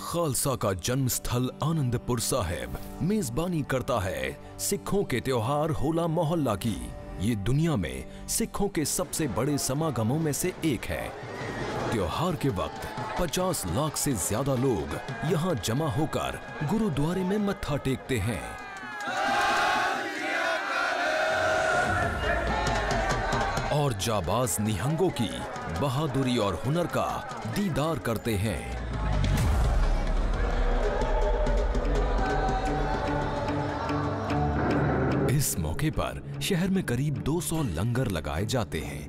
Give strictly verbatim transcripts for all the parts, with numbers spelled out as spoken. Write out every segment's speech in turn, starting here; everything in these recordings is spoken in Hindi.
खालसा का जन्म स्थल आनंदपुर साहिब मेजबानी करता है सिखों के त्योहार होला मोहल्ला की। ये दुनिया में सिखों के सबसे बड़े समागमों में से एक है। त्योहार के वक्त पचास लाख से ज्यादा लोग यहाँ जमा होकर गुरुद्वारे में मत्था टेकते हैं। और जाबाज निहंगों की बहादुरी और हुनर का दीदार करते हैं। इस मौके पर शहर में करीब दो सौ लंगर लगाए जाते हैं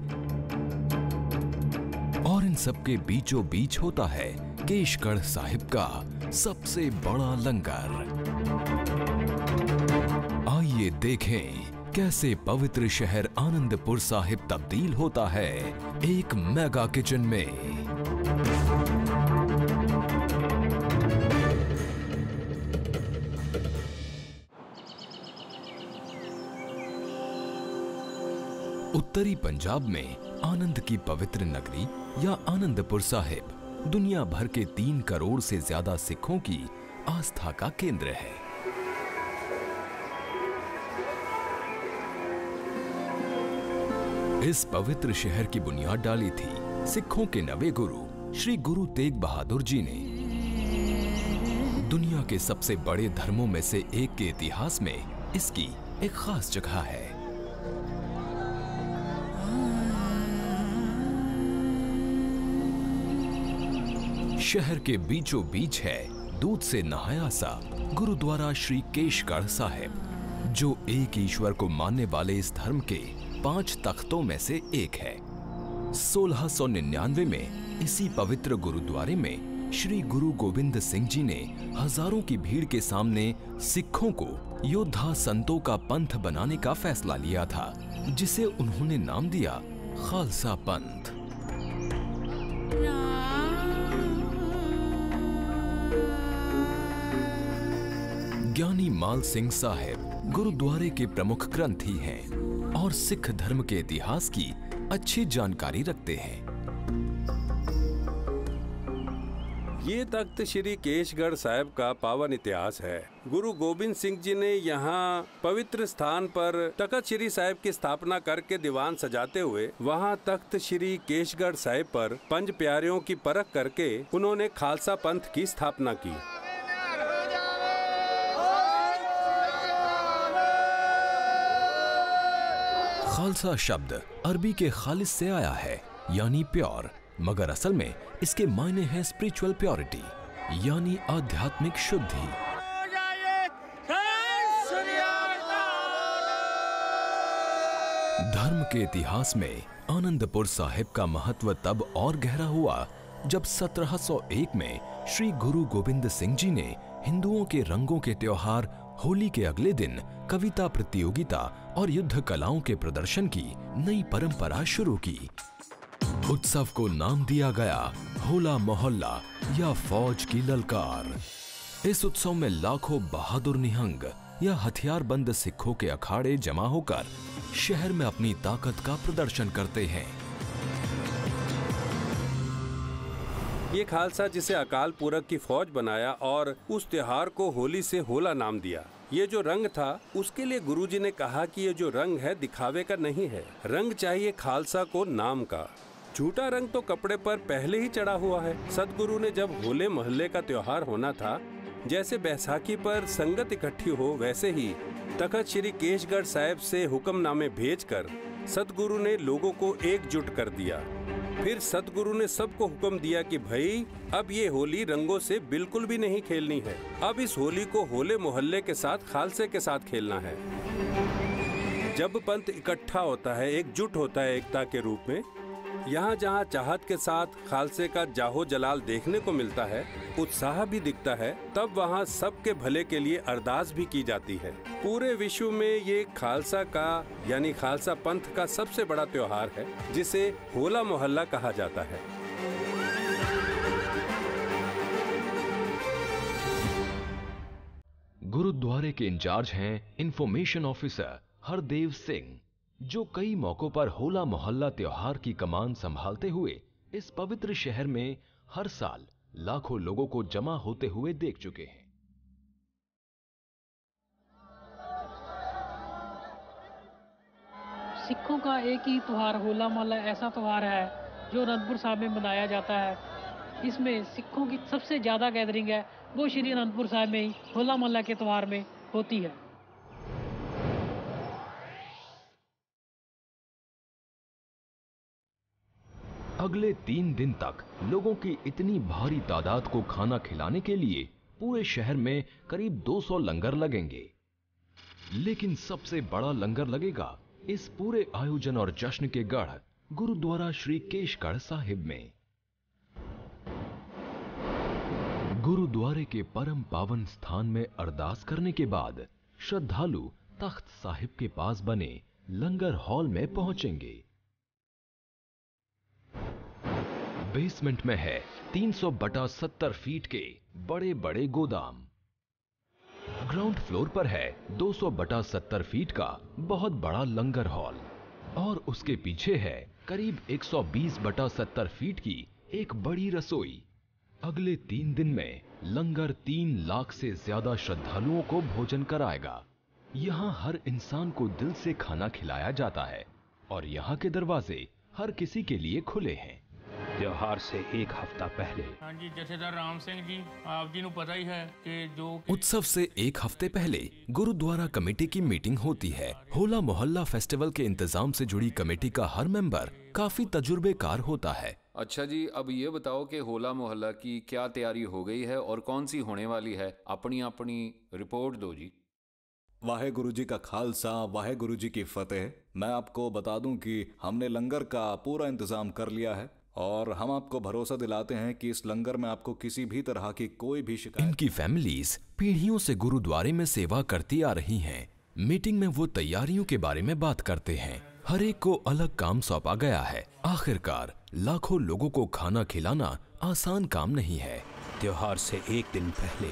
और इन सब के बीचों बीच होता है केशगढ़ साहिब का सबसे बड़ा लंगर। आइए देखें कैसे पवित्र शहर आनंदपुर साहिब तब्दील होता है एक मेगा किचन में। उत्तरी पंजाब में आनंद की पवित्र नगरी या आनंदपुर साहिब दुनिया भर के तीन करोड़ से ज्यादा सिखों की आस्था का केंद्र है। इस पवित्र शहर की बुनियाद डाली थी सिखों के नवे गुरु श्री गुरु तेग बहादुर जी ने। दुनिया के सबसे बड़े धर्मों में से एक के इतिहास में इसकी एक खास जगह है। शहर के बीचों बीच है दूध से नहाया सा गुरुद्वारा श्री केशगढ़ साहिब, जो एक ईश्वर को मानने वाले इस धर्म के पांच तख्तों में से एक है। सोलह सौ निन्यानवे में इसी पवित्र गुरुद्वारे में श्री गुरु गोविंद सिंह जी ने हजारों की भीड़ के सामने सिखों को योद्धा संतों का पंथ बनाने का फैसला लिया था, जिसे उन्होंने नाम दिया खालसा पंथ। ज्ञानी माल सिंह साहिब गुरुद्वारे के प्रमुख ग्रंथी हैं और सिख धर्म के इतिहास की अच्छी जानकारी रखते हैं। ये तख्त श्री केशगढ़ साहिब का पावन इतिहास है। गुरु गोविंद सिंह जी ने यहाँ पवित्र स्थान पर तख्त श्री साहिब की स्थापना करके दीवान सजाते हुए वहाँ तख्त श्री केशगढ़ साहिब पर पंज प्यारियों की परख करके उन्होंने खालसा पंथ की स्थापना की। खालसा शब्द अरबी के खालिस से आया है, यानी प्योर, मगर असल में इसके मायने हैं स्पिरिचुअल प्योरिटी, यानी आध्यात्मिक शुद्धि। धर्म के इतिहास में आनंदपुर साहिब का महत्व तब और गहरा हुआ जब सत्रह सौ एक में श्री गुरु गोविंद सिंह जी ने हिंदुओं के रंगों के त्योहार होली के अगले दिन कविता प्रतियोगिता और युद्ध कलाओं के प्रदर्शन की नई परंपरा शुरू की। उत्सव को नाम दिया गया होला मोहल्ला या फौज की ललकार। इस उत्सव में लाखों बहादुर निहंग या हथियारबंद सिखों के अखाड़े जमा होकर शहर में अपनी ताकत का प्रदर्शन करते हैं। ये खालसा जिसे अकाल पूरक की फौज बनाया और उस त्योहार को होली से होला नाम दिया। ये जो रंग था उसके लिए गुरुजी ने कहा कि ये जो रंग है दिखावे का नहीं है, रंग चाहिए खालसा को नाम का। झूठा रंग तो कपड़े पर पहले ही चढ़ा हुआ है। सदगुरु ने जब होले मोहल्ले का त्योहार होना था, जैसे बैसाखी पर संगत इकट्ठी हो, वैसे ही तख्त श्री केशगढ़ साहिब से हुक्मनामे भेजकर सदगुरु ने लोगों को एकजुट कर दिया। फिर सदगुरु ने सबको हुक्म दिया कि भाई अब ये होली रंगों से बिल्कुल भी नहीं खेलनी है। अब इस होली को होले मोहल्ले के साथ खालसे के साथ खेलना है। जब पंथ इकट्ठा होता है, एकजुट होता है एकता के रूप में, यहाँ जहाँ चाहत के साथ खालसे का जाहो जलाल देखने को मिलता है, उत्साह भी दिखता है, तब वहाँ सबके भले के लिए अरदास भी की जाती है। पूरे विश्व में ये खालसा का यानी खालसा पंथ का सबसे बड़ा त्योहार है, जिसे होला मोहल्ला कहा जाता है। गुरुद्वारे के इंचार्ज हैं इंफॉर्मेशन ऑफिसर हरदेव सिंह, जो कई मौकों पर होला मोहल्ला त्योहार की कमान संभालते हुए इस पवित्र शहर में हर साल लाखों लोगों को जमा होते हुए देख चुके हैं। सिखों का एक ही त्योहार होला मोहल्ला ऐसा त्योहार है जो अनंतपुर साहिब में मनाया जाता है। इसमें सिखों की सबसे ज़्यादा गैदरिंग है वो श्री अनंतपुर साहिब में ही होला मोहल्ला के त्योहार में होती है। अगले तीन दिन तक लोगों की इतनी भारी तादाद को खाना खिलाने के लिए पूरे शहर में करीब दो सौ लंगर लगेंगे। लेकिन सबसे बड़ा लंगर लगेगा इस पूरे आयोजन और जश्न के गढ़ गुरुद्वारा श्री केशगढ़ साहिब में। गुरुद्वारे के परम पावन स्थान में अरदास करने के बाद श्रद्धालु तख्त साहिब के पास बने लंगर हॉल में पहुंचेंगे। बेसमेंट में है तीन सौ बटा सत्तर फीट के बड़े बड़े गोदाम। ग्राउंड फ्लोर पर है दो सौ बटा सत्तर फीट का बहुत बड़ा लंगर हॉल और उसके पीछे है करीब एक सौ बीस बटा सत्तर फीट की एक बड़ी रसोई। अगले तीन दिन में लंगर तीन लाख से ज्यादा श्रद्धालुओं को भोजन कराएगा। यहाँ हर इंसान को दिल से खाना खिलाया जाता है और यहाँ के दरवाजे हर किसी के लिए खुले हैं। त्योहार से एक हफ्ता पहले हाँ जी, जथेदार राम सिंह जी, आप जी को पता ही है कि जो उत्सव से एक हफ्ते पहले गुरुद्वारा कमेटी की मीटिंग होती है। होला मोहल्ला फेस्टिवल के इंतजाम से जुड़ी कमेटी का हर मेंबर काफी तजुर्बेकार होता है। अच्छा जी, अब ये बताओ कि होला मोहल्ला की क्या तैयारी हो गई है और कौन सी होने वाली है? अपनी अपनी रिपोर्ट दो जी। वाहे गुरु जी का खालसा, वाहे गुरु जी की फतेह। मैं आपको बता दूं कि हमने लंगर का पूरा इंतजाम कर लिया है और हम आपको भरोसा दिलाते हैं कि इस लंगर में आपको किसी भी तरह की कोई भी शिकायत। इनकी फैमिलीज पीढ़ियों से गुरुद्वारे में सेवा करती आ रही हैं। मीटिंग में वो तैयारियों के बारे में बात करते हैं। हर एक को अलग काम सौंपा गया है। आखिरकार लाखों लोगों को खाना खिलाना आसान काम नहीं है। त्योहार से एक दिन पहले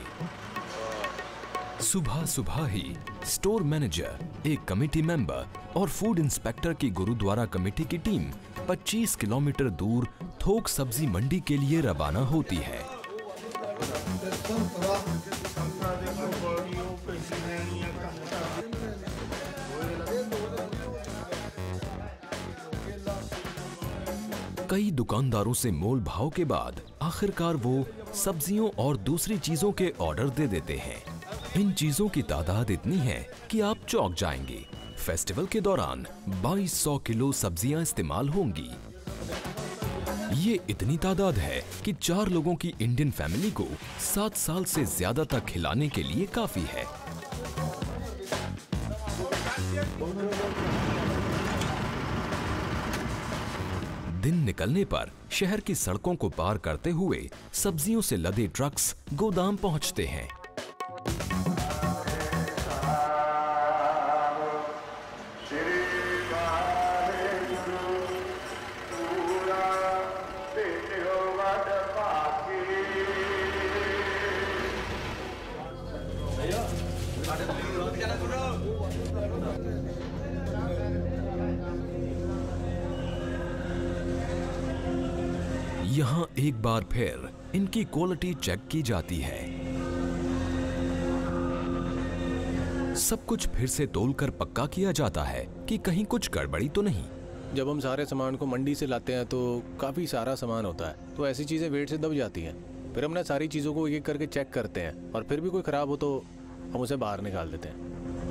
सुबह सुबह ही स्टोर मैनेजर, एक कमेटी मेंबर और फूड इंस्पेक्टर की गुरुद्वारा कमेटी की टीम पच्चीस किलोमीटर दूर थोक सब्जी मंडी के लिए रवाना होती है। कई दुकानदारों से मोल भाव के बाद आखिरकार वो सब्जियों और दूसरी चीजों के ऑर्डर दे देते हैं। इन चीजों की तादाद इतनी है कि आप चौंक जाएंगे। फेस्टिवल के दौरान बाईस सौ किलो सब्जियां इस्तेमाल होंगी। ये इतनी तादाद है कि चार लोगों की इंडियन फैमिली को सात साल से ज्यादा तक खिलाने के लिए काफी है। दिन निकलने पर शहर की सड़कों को पार करते हुए सब्जियों से लदे ट्रक्स गोदाम पहुंचते हैं। यहाँ एक बार फिर इनकी क्वालिटी चेक की जाती है। सब कुछ फिर से तोलकर पक्का किया जाता है कि कहीं कुछ गड़बड़ी तो नहीं। जब हम सारे सामान को मंडी से लाते हैं तो काफ़ी सारा सामान होता है, तो ऐसी चीज़ें वेट से दब जाती हैं। फिर हम ना सारी चीज़ों को एक एक करके चेक करते हैं और फिर भी कोई ख़राब हो तो हम उसे बाहर निकाल देते हैं।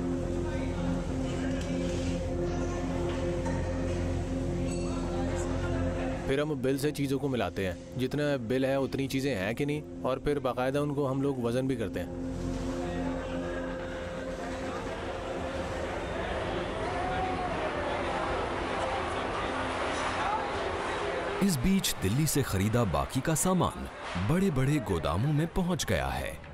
फिर हम बिल से चीज़ों को मिलाते हैं, जितना बिल है उतनी चीज़ें हैं कि नहीं, और फिर बाकायदा उनको हम लोग वज़न भी करते हैं। इस बीच दिल्ली से खरीदा बाकी का सामान बड़े बड़े गोदामों में पहुंच गया है।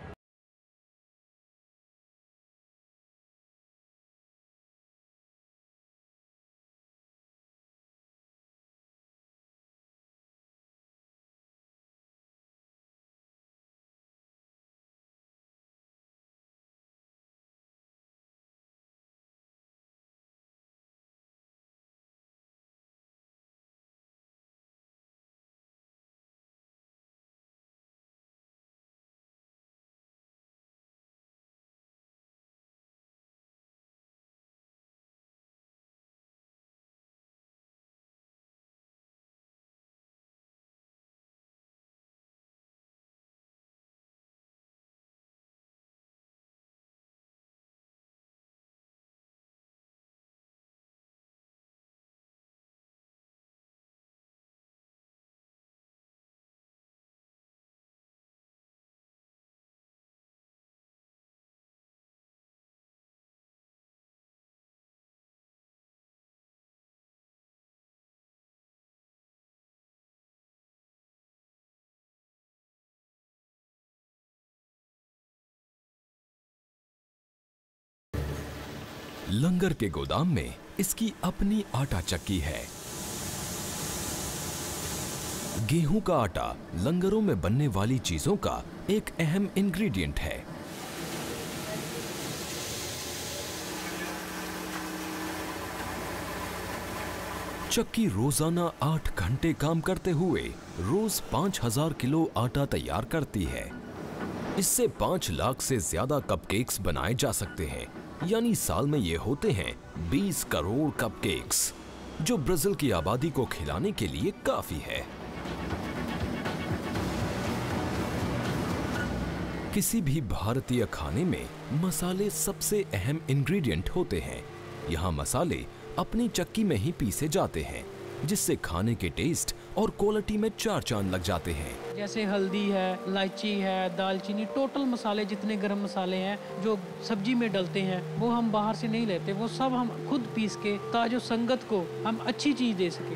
लंगर के गोदाम में इसकी अपनी आटा चक्की है। गेहूं का आटा लंगरों में बनने वाली चीजों का एक अहम इंग्रेडिएंट है। चक्की रोजाना आठ घंटे काम करते हुए रोज पांच हजार किलो आटा तैयार करती है। इससे पांच लाख से ज्यादा कपकेक्स बनाए जा सकते हैं, यानी साल में ये होते हैं बीस करोड़ कपकेक्स, जो ब्राजील की आबादी को खिलाने के लिए काफी है। किसी भी भारतीय खाने में मसाले सबसे अहम इंग्रेडिएंट होते हैं। यहाँ मसाले अपनी चक्की में ही पीसे जाते हैं, जिससे खाने के टेस्ट और क्वालिटी में चार चांद लग जाते हैं। जैसे हल्दी है, इलायची है, दालचीनी, टोटल मसाले जितने गरम मसाले हैं जो सब्जी में डलते हैं वो हम बाहर से नहीं लेते, वो सब हम खुद पीस के ताजो संगत को हम अच्छी चीज दे सके।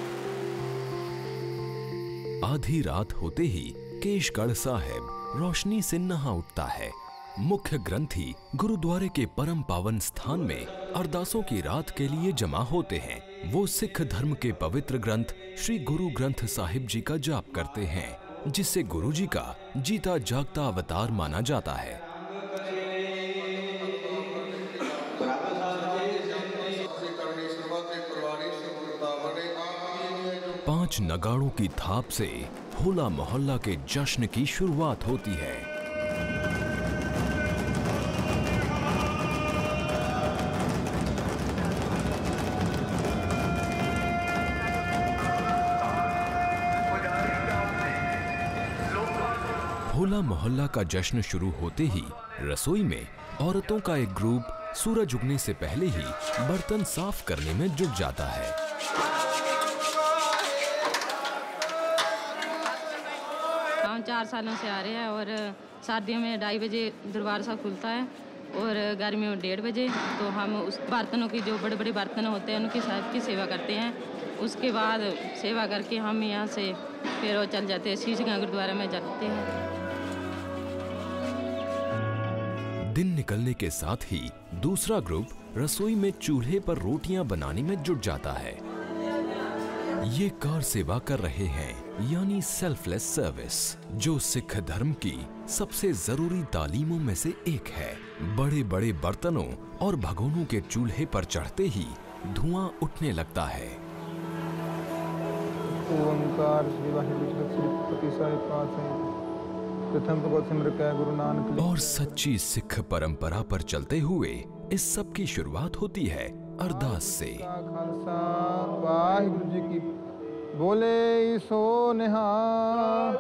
आधी रात होते ही केशगढ़ साहिब रोशनी से नहा उठता है। मुख्य ग्रंथी गुरुद्वारे के परम पावन स्थान में अरदासों की रात के लिए जमा होते हैं। वो सिख धर्म के पवित्र ग्रंथ श्री गुरु ग्रंथ साहिब जी का जाप करते हैं, जिसे गुरु जी का जीता जागता अवतार माना जाता है। पांच नगाड़ों की थाप से होला मोहल्ला के जश्न की शुरुआत होती है। होला मोहल्ला का जश्न शुरू होते ही रसोई में औरतों का एक ग्रुप सूरज उगने से पहले ही बर्तन साफ करने में जुट जाता है। हम चार सालों से आ रहे हैं और सर्दियों में ढाई बजे दरबार साहब खुलता है और गर्मियों में डेढ़ बजे। तो हम उस बर्तनों की, जो बड़े बड़े बर्तन होते हैं, उनकी साहब की सेवा करते हैं। उसके बाद सेवा करके हम यहाँ से फिर वो चल जाते हैं, शीशगंज गुरुद्वारा में जाते हैं। दिन निकलने के साथ ही दूसरा ग्रुप रसोई में चूल्हे पर रोटियां बनाने में जुट जाता है। ये कार सेवा कर रहे हैं, यानी सेल्फलेस सर्विस, जो सिख धर्म की सबसे जरूरी तालीमों में से एक है। बड़े बड़े बर्तनों और भगोनों के चूल्हे पर चढ़ते ही धुआं उठने लगता है। ओंकार श्री वाहिगुरु श्री पति साहिब पातशाह प्रथम भगवत सिमरत है गुरु नानक। और सच्ची सिख परंपरा पर चलते हुए इस सब की शुरुआत होती है अरदास से। खालसा वाहिगुरु जी की बोले सो निहाल।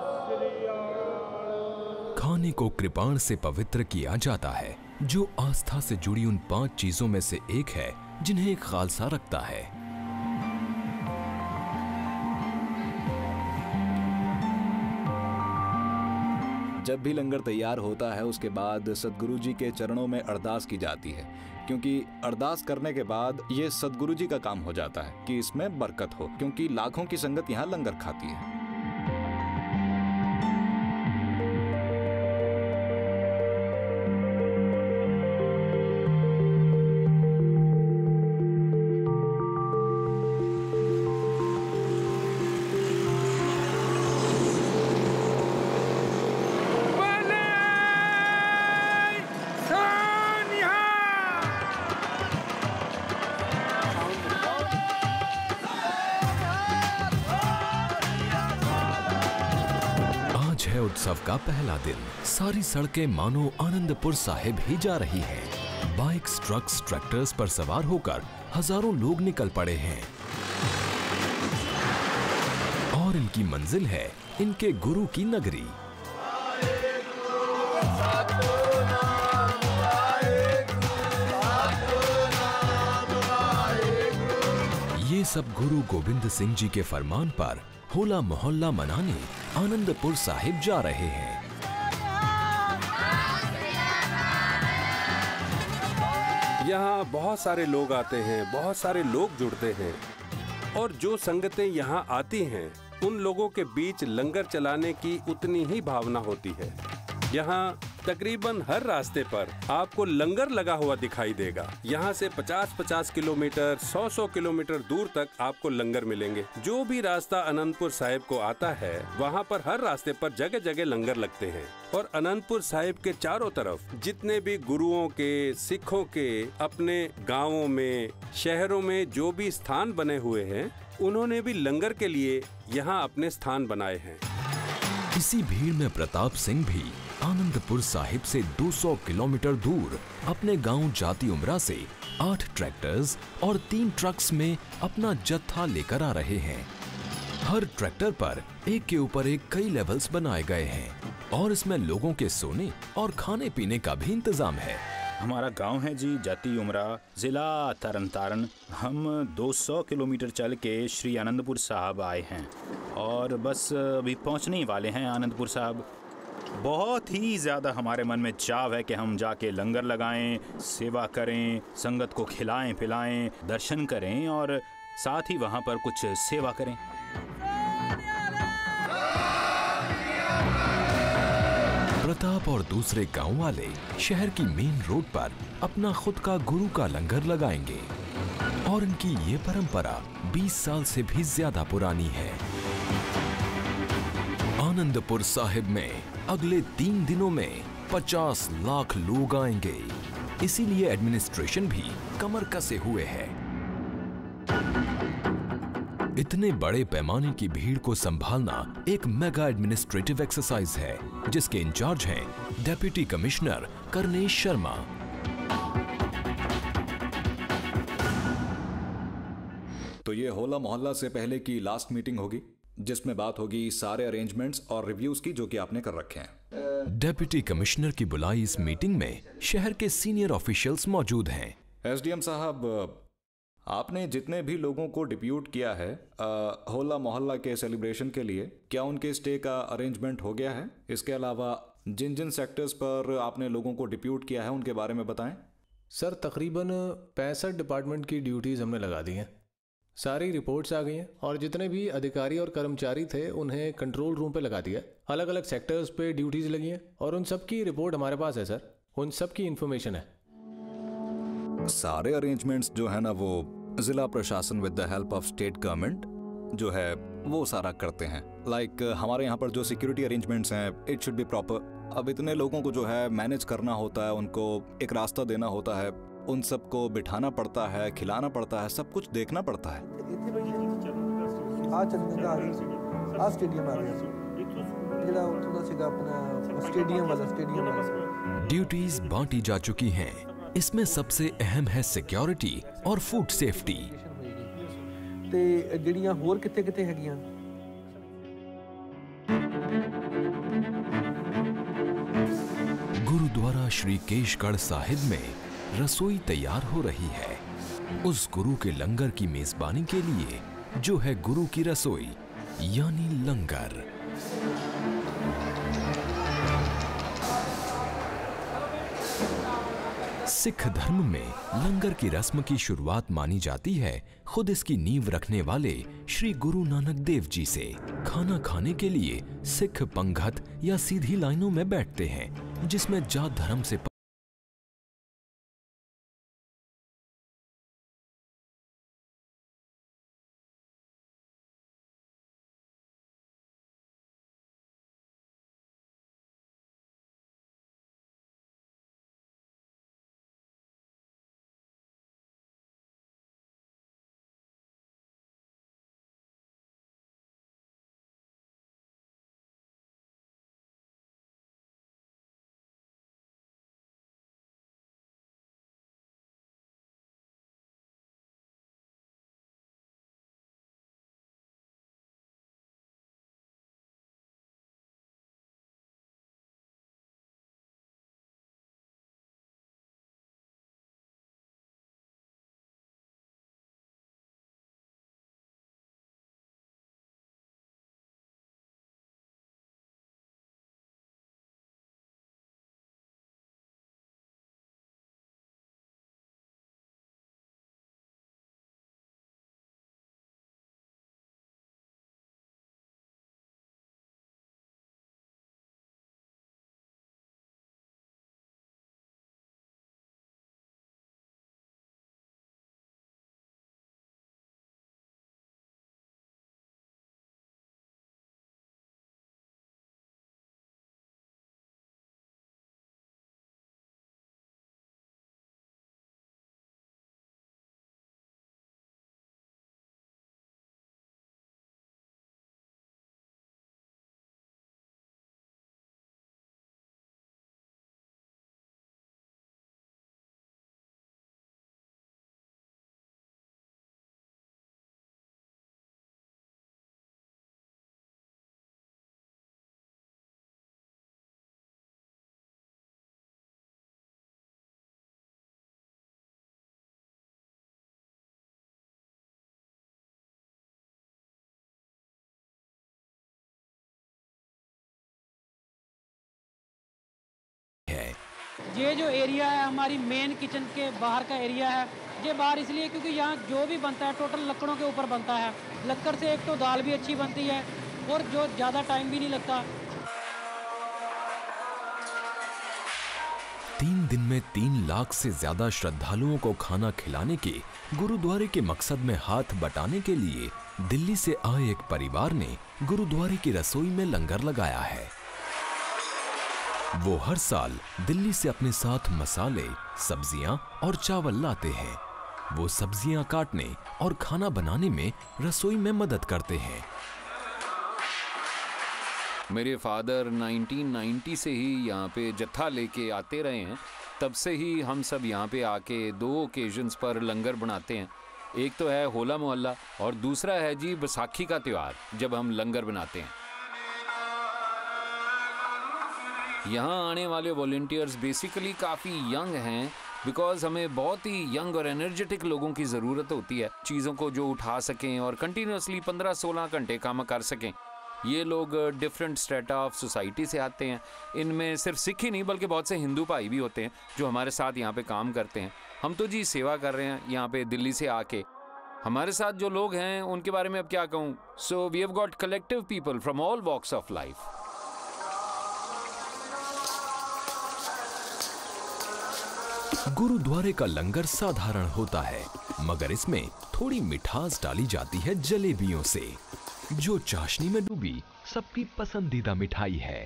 खाने को कृपाण से पवित्र किया जाता है, जो आस्था से जुड़ी उन पांच चीजों में से एक है जिन्हें खालसा रखता है। जब भी लंगर तैयार होता है उसके बाद सदगुरु जी के चरणों में अरदास की जाती है, क्योंकि अरदास करने के बाद ये सदगुरु जी का काम हो जाता है कि इसमें बरकत हो, क्योंकि लाखों की संगत यहाँ लंगर खाती है। उत्सव का पहला दिन। सारी सड़कें मानो आनंदपुर साहिब ही जा रही हैं। बाइक्स, ट्रक्स, ट्रैक्टर्स पर सवार होकर हजारों लोग निकल पड़े हैं और इनकी मंजिल है इनके गुरु की नगरी। ये सब गुरु गोविंद सिंह जी के फरमान पर होला मोहल्ला मनाने आनंदपुर साहिब जा रहे हैं। यहाँ बहुत सारे लोग आते हैं, बहुत सारे लोग जुड़ते हैं और जो संगतें यहाँ आती हैं उन लोगों के बीच लंगर चलाने की उतनी ही भावना होती है। यहाँ तकरीबन हर रास्ते पर आपको लंगर लगा हुआ दिखाई देगा। यहाँ से पचास पचास किलोमीटर, सौ सौ किलोमीटर दूर तक आपको लंगर मिलेंगे। जो भी रास्ता अनंतपुर साहिब को आता है, वहाँ पर हर रास्ते पर जगह जगह लंगर लगते हैं। और अनंतपुर साहिब के चारों तरफ जितने भी गुरुओं के, सिखों के अपने गाँवों में, शहरों में जो भी स्थान बने हुए हैं, उन्होंने भी लंगर के लिए यहाँ अपने स्थान बनाए हैं। इसी भीड़ में प्रताप सिंह भी आनंदपुर साहिब से दो सौ किलोमीटर दूर अपने गांव जाती उमरा से आठ ट्रैक्टर्स और तीन ट्रक्स में अपना जत्था लेकर आ रहे हैं। हर ट्रैक्टर पर एक के ऊपर एक कई लेवल्स बनाए गए हैं और इसमें लोगों के सोने और खाने पीने का भी इंतजाम है। हमारा गांव है जी जाती उमरा, जिला तरन तारण। हम दो सौ किलोमीटर चल के श्री आनंदपुर साहब आए हैं और बस अभी पहुंचने ही वाले हैं आनंदपुर साहब। बहुत ही ज़्यादा हमारे मन में चाव है कि हम जाके लंगर लगाएं, सेवा करें, संगत को खिलाएं पिलाएं, दर्शन करें और साथ ही वहाँ पर कुछ सेवा करें। प्रताप और दूसरे गांव वाले शहर की मेन रोड पर अपना खुद का गुरु का लंगर लगाएंगे और इनकी ये परंपरा बीस साल से भी ज्यादा पुरानी है। आनंदपुर साहिब में अगले तीन दिनों में पचास लाख लोग आएंगे, इसीलिए एडमिनिस्ट्रेशन भी कमर कसे हुए है। इतने बड़े पैमाने की भीड़ को संभालना एक मेगा एडमिनिस्ट्रेटिव एक्सरसाइज है, जिसके इंचार्ज हैं डेप्यूटी कमिश्नर करनेश शर्मा। तो ये होला मोहल्ला से पहले की लास्ट मीटिंग होगी, जिसमें बात होगी सारे अरेंजमेंट्स और रिव्यूज की जो कि आपने कर रखे हैं। डेप्यूटी कमिश्नर की बुलाई इस मीटिंग में शहर के सीनियर ऑफिशियल्स मौजूद हैं। एसडीएम साहब, आपने जितने भी लोगों को डिप्यूट किया है आ, होला मोहल्ला के सेलिब्रेशन के लिए, क्या उनके स्टे का अरेंजमेंट हो गया है? इसके अलावा जिन जिन सेक्टर्स पर आपने लोगों को डिप्यूट किया है उनके बारे में बताएं। सर, तकरीबन पैंसठ डिपार्टमेंट की ड्यूटीज हमने लगा दी हैं। सारी रिपोर्ट्स आ गई हैं और जितने भी अधिकारी और कर्मचारी थे उन्हें कंट्रोल रूम पे लगा दिया। अलग अलग सेक्टर्स पे ड्यूटीज लगी हैं और उन सब की रिपोर्ट हमारे पास है सर, उन सब की इंफॉर्मेशन है। सारे अरेंजमेंट्स जो है ना, वो जिला प्रशासन with the help of state government जो है वो सारा करते हैं। लाइक like, हमारे यहाँ पर जो सिक्योरिटी अरेंजमेंट्स हैं, इट शुड बी प्रॉपर। अब इतने लोगों को जो है मैनेज करना होता है, उनको एक रास्ता देना होता है, उन सबको बिठाना पड़ता है, खिलाना पड़ता है, सब कुछ देखना पड़ता है। ड्यूटीज बांटी जा चुकी हैं। इसमें सबसे अहम है सिक्योरिटी और फूड सेफ्टी। ते ਜਿਹੜੀਆਂ ਹੋਰ ਕਿੱਥੇ ਕਿੱਥੇ ਹੈਗੀਆਂ? गुरुद्वारा श्री केशगढ़ साहिब में रसोई तैयार हो रही है। उस गुरु के लंगर की मेजबानी के लिए जो है गुरु की रसोई यानी लंगर। सिख धर्म में लंगर की रस्म की शुरुआत मानी जाती है खुद इसकी नींव रखने वाले श्री गुरु नानक देव जी से। खाना खाने के लिए सिख पंगत या सीधी लाइनों में बैठते हैं, जिसमें जात धर्म से ये जो एरिया है हमारी मेन किचन के बाहर का एरिया है। ये बाहर इसलिए क्योंकि यहाँ जो भी बनता है टोटल लकड़ों के ऊपर बनता है। लकड़ से एक तो दाल भी अच्छी बनती है और जो ज़्यादा टाइम भी नहीं लगता। तीन दिन में तीन लाख से ज्यादा श्रद्धालुओं को खाना खिलाने के गुरुद्वारे के मकसद में हाथ बटाने के लिए दिल्ली से आए एक परिवार ने गुरुद्वारे की रसोई में लंगर लगाया है। वो हर साल दिल्ली से अपने साथ मसाले, सब्जियां और चावल लाते हैं। वो सब्जियां काटने और खाना बनाने में रसोई में मदद करते हैं। मेरे फादर नाइनटीन नाइंटी से ही यहाँ पे जत्था लेके आते रहे हैं। तब से ही हम सब यहाँ पे आके दो ओकेजन्स पर लंगर बनाते हैं। एक तो है होला मोहल्ला और दूसरा है जी बैसाखी का त्यौहार, जब हम लंगर बनाते हैं। यहाँ आने वाले वॉलंटियर्स बेसिकली काफ़ी यंग हैं, बिकॉज हमें बहुत ही यंग और एनर्जेटिक लोगों की ज़रूरत होती है, चीज़ों को जो उठा सकें और कंटिन्यूसली पंद्रह सोलह घंटे काम कर सकें। ये लोग डिफरेंट स्ट्रेटा ऑफ सोसाइटी से आते हैं। इनमें सिर्फ सिख ही नहीं बल्कि बहुत से हिंदू भाई भी होते हैं जो हमारे साथ यहाँ पे काम करते हैं। हम तो जी सेवा कर रहे हैं यहाँ पे दिल्ली से आके। हमारे साथ जो लोग हैं उनके बारे में अब क्या कहूँ। So we have got collective people from all walks of life. गुरुद्वारे का लंगर साधारण होता है, मगर इसमें थोड़ी मिठास डाली जाती है जलेबियों से, जो चाशनी में डूबी सबकी पसंदीदा मिठाई है।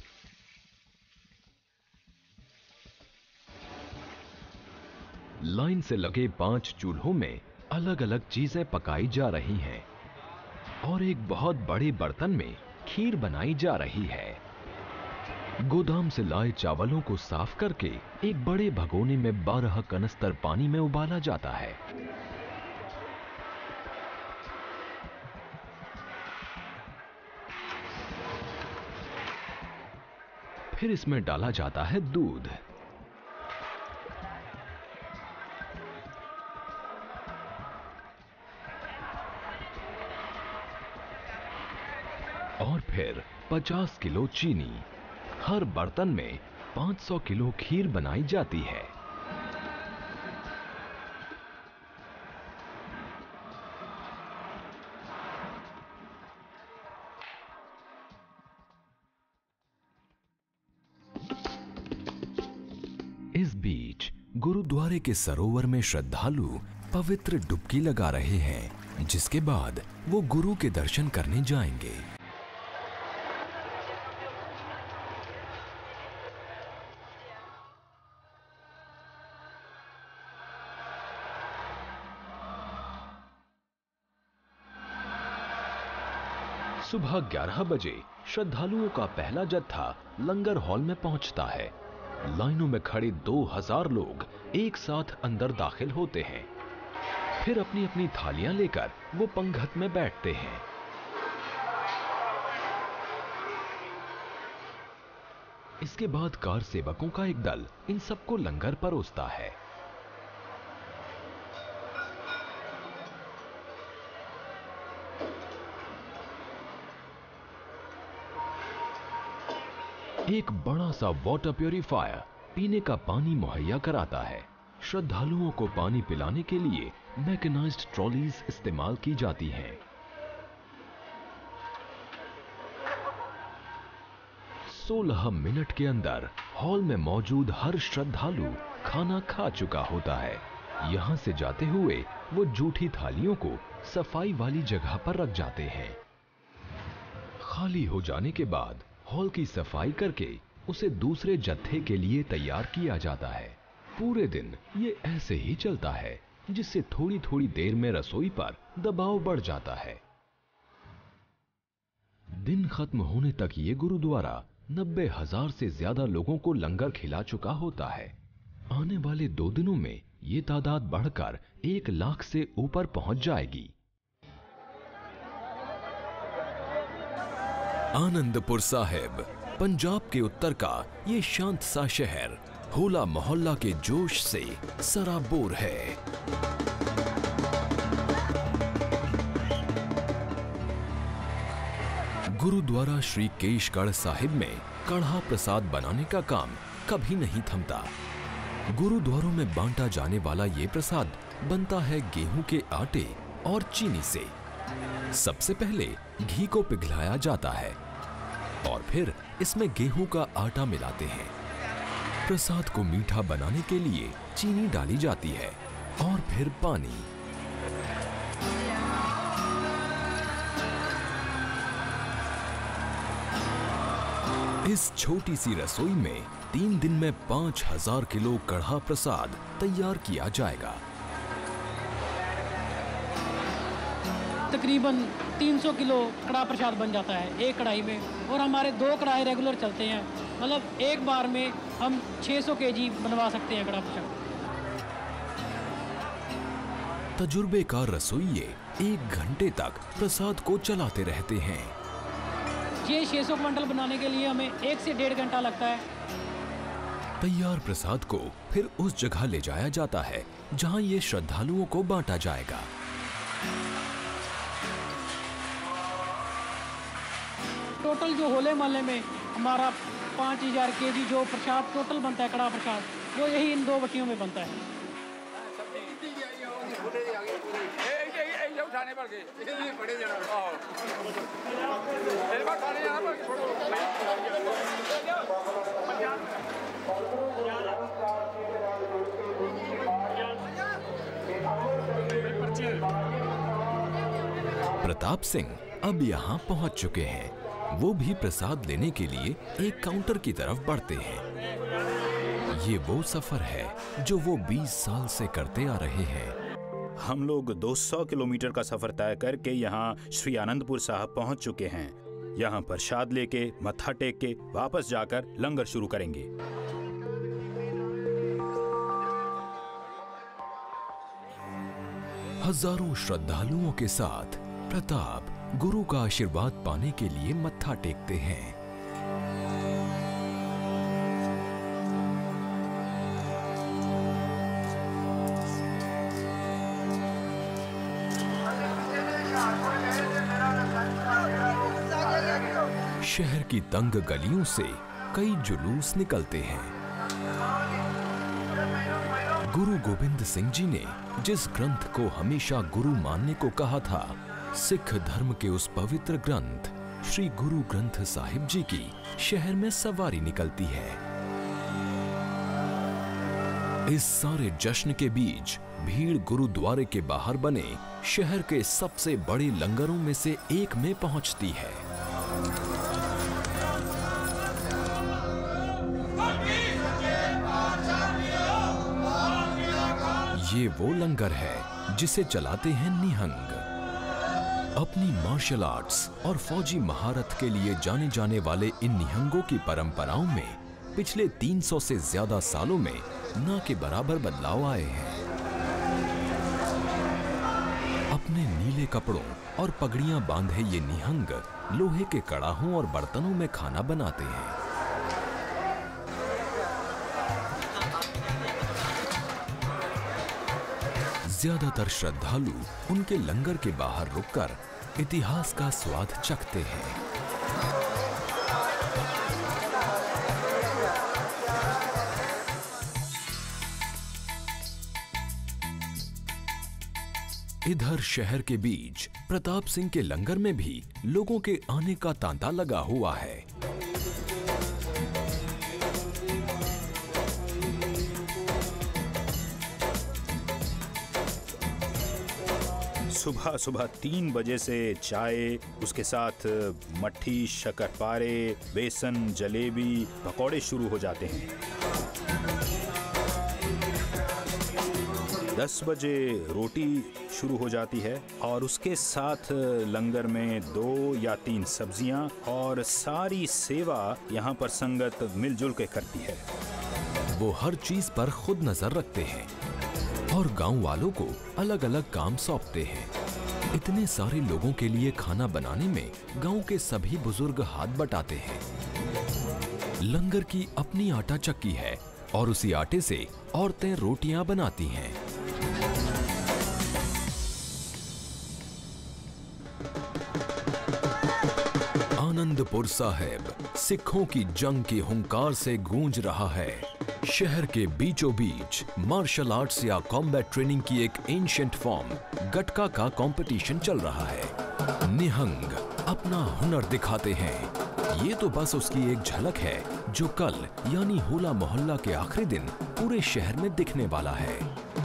लाइन से लगे पांच चूल्हों में अलग अलग चीजें पकाई जा रही हैं और एक बहुत बड़े बर्तन में खीर बनाई जा रही है। गोदाम से लाए चावलों को साफ करके एक बड़े भगोने में बारह कनस्तर पानी में उबाला जाता है। फिर इसमें डाला जाता है दूध। और फिर पचास किलो चीनी। हर बर्तन में पाँच सौ किलो खीर बनाई जाती है। इस बीच गुरुद्वारे के सरोवर में श्रद्धालु पवित्र डुबकी लगा रहे हैं, जिसके बाद वो गुरु के दर्शन करने जाएंगे। सुबह ग्यारह बजे श्रद्धालुओं का पहला जत्था लंगर हॉल में पहुंचता है। लाइनों में खड़े दो हजार लोग एक साथ अंदर दाखिल होते हैं। फिर अपनी अपनी थालियां लेकर वो पंगत में बैठते हैं। इसके बाद कार सेवकों का एक दल इन सबको लंगर परोसता है। एक बड़ा सा वाटर प्यूरिफायर पीने का पानी मुहैया कराता है। श्रद्धालुओं को पानी पिलाने के लिए मैकेनाइज्ड ट्रॉलीज इस्तेमाल की जाती हैं। सोलह मिनट के अंदर हॉल में मौजूद हर श्रद्धालु खाना खा चुका होता है। यहां से जाते हुए वो जूठी थालियों को सफाई वाली जगह पर रख जाते हैं। खाली हो जाने के बाद हॉल की सफाई करके उसे दूसरे जत्थे के लिए तैयार किया जाता है। पूरे दिन ये ऐसे ही चलता है, जिससे थोड़ी थोड़ी देर में रसोई पर दबाव बढ़ जाता है। दिन खत्म होने तक ये गुरुद्वारा नब्बे हजार से ज्यादा लोगों को लंगर खिला चुका होता है। आने वाले दो दिनों में ये तादाद बढ़कर एक लाख से ऊपर पहुंच जाएगी। आनंदपुर साहिब पंजाब के उत्तर का ये शांत सा शहर होला मोहल्ला के जोश से सराबोर है। गुरुद्वारा श्री केशगढ़ साहिब में कढ़ा प्रसाद बनाने का काम कभी नहीं थमता। गुरुद्वारों में बांटा जाने वाला ये प्रसाद बनता है गेहूं के आटे और चीनी से। सबसे पहले घी को पिघलाया जाता है और फिर इसमें गेहूं का आटा मिलाते हैं। प्रसाद को मीठा बनाने के लिए चीनी डाली जाती है और फिर पानी। इस छोटी सी रसोई में तीन दिन में पांच हजार किलो कढ़ा प्रसाद तैयार किया जाएगा। तकरीबन तीन सौ किलो कड़ा प्रसाद बन जाता है एक कढ़ाई में, और हमारे दो कढ़ाई रेगुलर चलते हैं। मतलब एक बार में हम छह सौ केजी बनवा सकते हैं कड़ा प्रसाद। तजुर्बेकार रसोइये एक घंटे तक प्रसाद को चलाते रहते हैं। ये छह सौ क्विंटल बनाने के लिए हमें एक से डेढ़ घंटा लगता है। तैयार प्रसाद को फिर उस जगह ले जाया जाता है जहां ये श्रद्धालुओं को बांटा जाएगा। टोटल जो होले मोहल्ले में हमारा पाँच हजार के जी जो प्रसाद टोटल बनता है कड़ा प्रसाद, वो यही इन दो बटियों में बनता है। प्रताप सिंह अब यहाँ पहुँच चुके हैं। वो भी प्रसाद लेने के लिए एक काउंटर की तरफ बढ़ते हैं। ये वो सफर है जो वो बीस साल से करते आ रहे हैं। हम लोग दो सौ किलोमीटर का सफर तय करके यहाँ श्री आनंदपुर साहब पहुंच चुके हैं। यहाँ प्रसाद लेके मत्था टेक के वापस जाकर लंगर शुरू करेंगे। हजारों श्रद्धालुओं के साथ प्रताप गुरु का आशीर्वाद पाने के लिए मत्था टेकते हैं। शहर की तंग गलियों से कई जुलूस निकलते हैं। गुरु गोविंद सिंह जी ने जिस ग्रंथ को हमेशा गुरु मानने को कहा था, सिख धर्म के उस पवित्र ग्रंथ श्री गुरु ग्रंथ साहिब जी की शहर में सवारी निकलती है। इस सारे जश्न के बीच भीड़ गुरुद्वारे के बाहर बने शहर के सबसे बड़े लंगरों में से एक में पहुंचती है। ये वो लंगर है जिसे चलाते हैं निहंग। अपनी मार्शल आर्ट्स और फौजी महारत के लिए जाने जाने वाले इन निहंगों की परंपराओं में पिछले तीन सौ से ज्यादा सालों में ना के बराबर बदलाव आए हैं। अपने नीले कपड़ों और पगड़ियां बांधे ये निहंग लोहे के कड़ाहों और बर्तनों में खाना बनाते हैं। ज्यादातर श्रद्धालु उनके लंगर के बाहर रुककर इतिहास का स्वाद चखते हैं। इधर शहर के बीच प्रताप सिंह के लंगर में भी लोगों के आने का तांता लगा हुआ है। सुबह सुबह तीन बजे से चाय, उसके साथ मट्ठी, शक्करपारे, बेसन, जलेबी, पकौड़े शुरू हो जाते हैं। दस बजे रोटी शुरू हो जाती है और उसके साथ लंगर में दो या तीन सब्जियां और सारी सेवा यहाँ पर संगत मिलजुल के करती है। वो हर चीज पर खुद नजर रखते हैं और गांव वालों को अलग अलग काम सौंपते हैं। इतने सारे लोगों के लिए खाना बनाने में गांव के सभी बुजुर्ग हाथ बटाते हैं। लंगर की अपनी आटा चक्की है और उसी आटे से औरतें रोटियां बनाती हैं। आनंदपुर साहिब सिखों की जंग की हुंकार से गूंज रहा है। शहर के बीचों बीच मार्शल आर्ट्स या कॉम्बैट ट्रेनिंग की एक एंशिएंट फॉर्म गटका का कंपटीशन चल रहा है। निहंग अपना हुनर दिखाते हैं। ये तो बस उसकी एक झलक है जो कल यानी होला मोहल्ला के आखिरी दिन पूरे शहर में दिखने वाला है।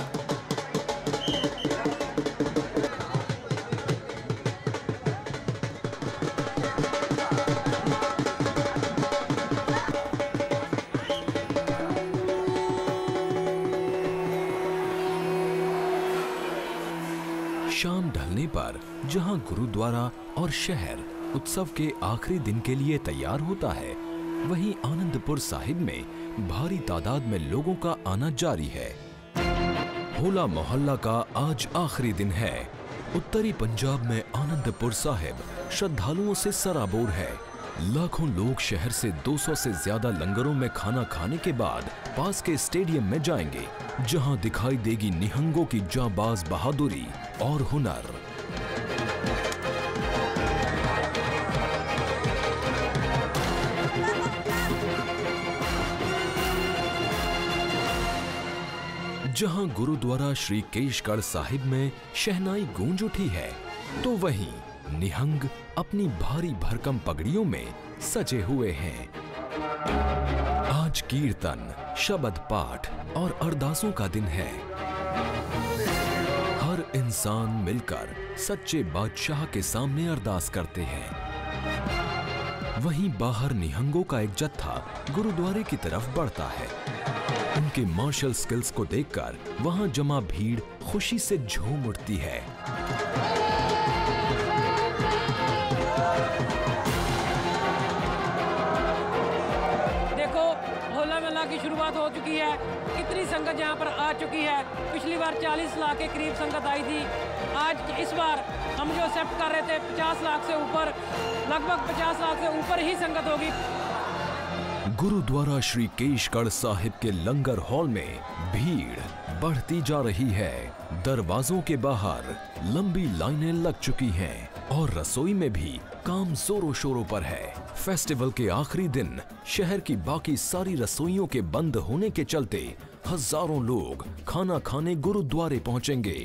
शाम ढलने पर जहां गुरुद्वारा और शहर उत्सव के आखिरी दिन के लिए तैयार होता है, वहीं आनंदपुर साहिब में भारी तादाद में लोगों का आना जारी है। होला मोहल्ला का आज आखिरी दिन है। उत्तरी पंजाब में आनंदपुर साहिब श्रद्धालुओं से सराबोर है। लाखों लोग शहर से दो सौ से ज्यादा लंगरों में खाना खाने के बाद पास के स्टेडियम में जाएंगे, जहां दिखाई देगी निहंगों की जाबाज बहादुरी और हुनर। जहां गुरुद्वारा श्री केशगढ़ साहिब में शहनाई गूंज उठी है, तो वहीं निहंग अपनी भारी भरकम पगड़ियों में सजे हुए हैं। आज कीर्तन, शबद पाठ और अरदासों का दिन है। हर इंसान मिलकर सच्चे बादशाह के सामने अरदास करते हैं। वहीं बाहर निहंगों का एक जत्था गुरुद्वारे की तरफ बढ़ता है। उनके मार्शल स्किल्स को देखकर वहां जमा भीड़ खुशी से झूम उठती है। देखो, होला मेला की शुरुआत हो चुकी है। कितनी संगत यहाँ पर आ चुकी है। पिछली बार चालीस लाख के करीब संगत आई थी। आज इस बार हम जो एक्सेप्ट कर रहे थे पचास लाख से ऊपर, लगभग पचास लाख से ऊपर ही संगत होगी। गुरुद्वारा श्री केशगढ़ साहिब के लंगर हॉल में भीड़ बढ़ती जा रही है। दरवाजों के बाहर लंबी लाइनें लग चुकी हैं और रसोई में भी काम जोरों शोरों पर है। फेस्टिवल के आखिरी दिन शहर की बाकी सारी रसोइयों के बंद होने के चलते हजारों लोग खाना खाने गुरुद्वारे पहुंचेंगे।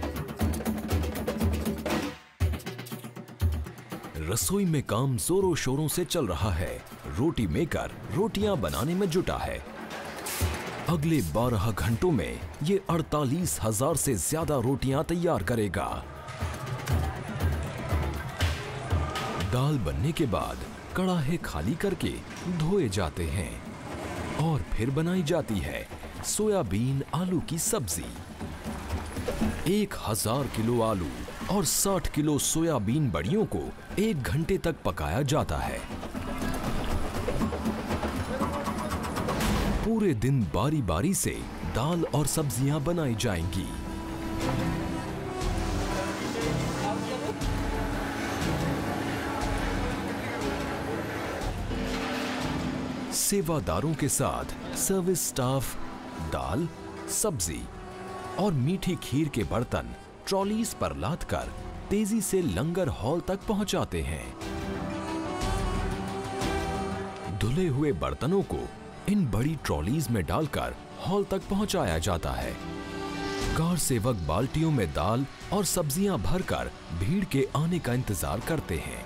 रसोई में काम जोरों शोरों से चल रहा है। रोटी मेकर रोटियां बनाने में जुटा है। अगले बारह घंटों में ये अड़तालीस हजार से ज्यादा रोटियां तैयार करेगा। दाल बनने के बाद कड़ाहे खाली करके धोए जाते हैं और फिर बनाई जाती है सोयाबीन आलू की सब्जी। एक हजार किलो आलू और साठ किलो सोयाबीन बड़ियों को एक घंटे तक पकाया जाता है। पूरे दिन बारी बारी से दाल और सब्जियां बनाई जाएंगी। सेवादारों के साथ सर्विस स्टाफ दाल, सब्जी और मीठी खीर के बर्तन ट्रॉलीज पर लादकर तेजी से लंगर हॉल तक पहुंचाते हैं। धुले हुए बर्तनों को इन बड़ी ट्रॉलीज में डालकर हॉल तक पहुंचाया जाता है। कार सेवक बाल्टियों में दाल और सब्जियां भरकर भीड़ के आने का इंतजार करते हैं।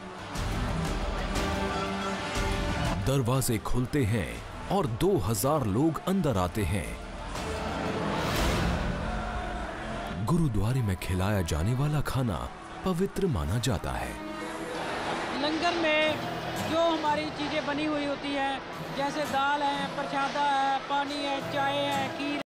दरवाजे खुलते हैं और दो हजार लोग अंदर आते हैं। गुरुद्वारे में खिलाया जाने वाला खाना पवित्र माना जाता है। लंगर में जो हमारी चीजें बनी हुई होती है, जैसे दाल है, प्रसादा है, पानी है, चाय है, खीर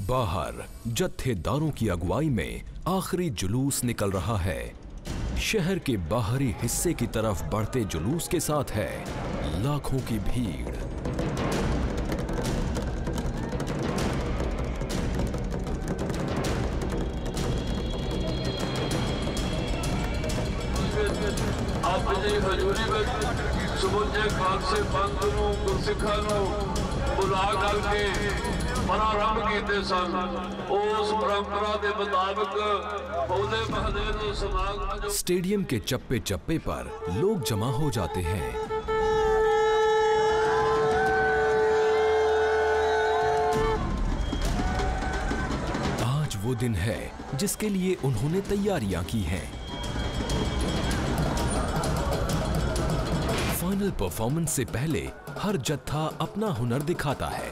बाहर जत्थेदारों की अगुवाई में आखिरी जुलूस निकल रहा है। शहर के बाहरी हिस्से की तरफ बढ़ते जुलूस के साथ है लाखों की भीड़। ਹਜ਼ੂਰੀ ਵਿੱਚ ਸਮੁੱਚੇ ਖਾਲਸੇ ਪੰਥ ਨੂੰ ਗੁਰਸਿੱਖਾਂ ਨੂੰ ਬੁਲਾ ਕਰਕੇ ਪ੍ਰਾਰੰਭ ਕੀਤੇ ਸਨ। ਉਸ ਪਰੰਪਰਾ ਦੇ ਮੁਤਾਬਕ ਹੋਲੇ ਮਹੱਲੇ ਦੇ ਸਮਾਗਮ स्टेडियम के चप्पे चप्पे पर लोग जमा हो जाते हैं। आज वो दिन है जिसके लिए उन्होंने तैयारियां की हैं। फाइनल परफॉर्मेंस से पहले हर जत्था अपना हुनर दिखाता है।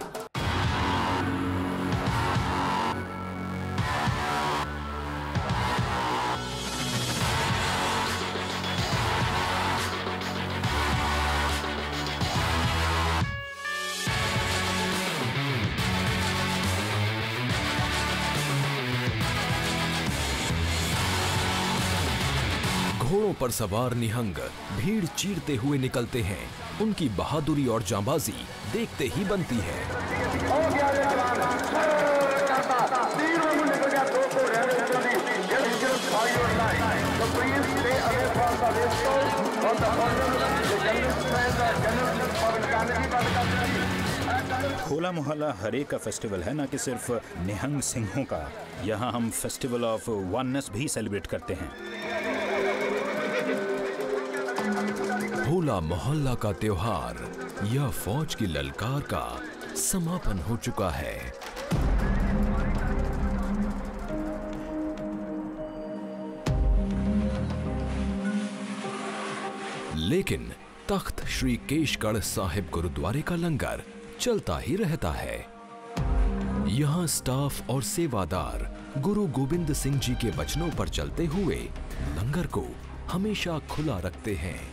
घोड़ों पर सवार निहंग भीड़ चीरते हुए निकलते हैं। उनकी बहादुरी और जांबाजी देखते ही बनती है। होला मोहल्ला हरे का फेस्टिवल है, ना कि सिर्फ निहंग सिंहों का। यहाँ हम फेस्टिवल ऑफ वननेस भी सेलिब्रेट करते हैं। होला मोहल्ला का त्योहार या फौज की ललकार का समापन हो चुका है। लेकिन तख्त श्री केशगढ़ साहिब गुरुद्वारे का लंगर चलता ही रहता है। यहाँ स्टाफ और सेवादार गुरु गोविंद सिंह जी के वचनों पर चलते हुए लंगर को हमेशा खुला रखते हैं।